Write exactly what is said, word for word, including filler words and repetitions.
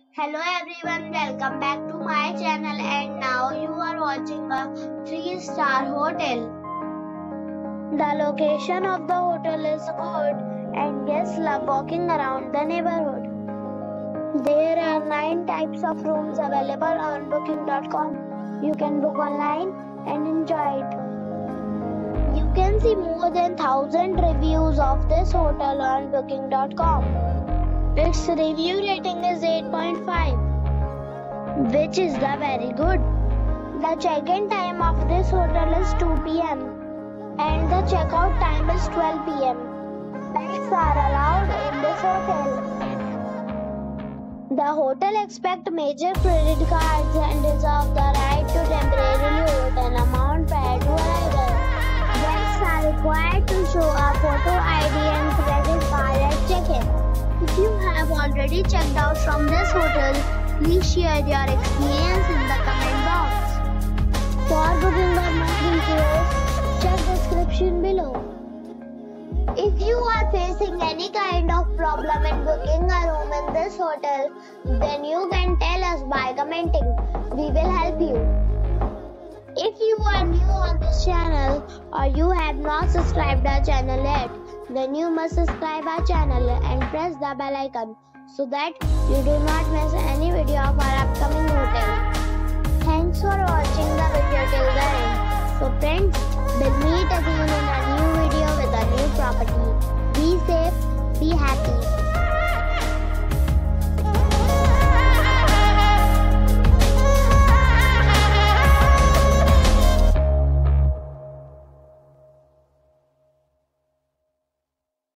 Hello everyone, welcome back to my channel and now you are watching a three star hotel. The location of the hotel is good and guests love walking around the neighborhood. There are nine types of rooms available on booking dot com. You can book online and enjoy it. You can see more than one thousand reviews of this hotel on booking dot com. Its review rating is eight point five, which is the very good. The check-in time of this hotel is two p m and the check-out time is twelve p m Pets are allowed in this hotel. The hotel accepts major credit cards and reserves the right to temporarily hold an amount prior to arrival. Guests are required to show a photo I D and credit card at check-in. If you have already checked out from this hotel, please share your experience in the comment box. For booking or more details, check description below. If you are facing any kind of problem in booking a room in this hotel, then you can tell us by commenting. We will help you. If you are new on this channel or you have not subscribed our channel yet, then you must subscribe our channel and press the bell icon so that you do not miss any video of our upcoming hotel. Thanks for watching the video till the end. So friends, we'll meet again in a new video with a new property. Be safe, be happy.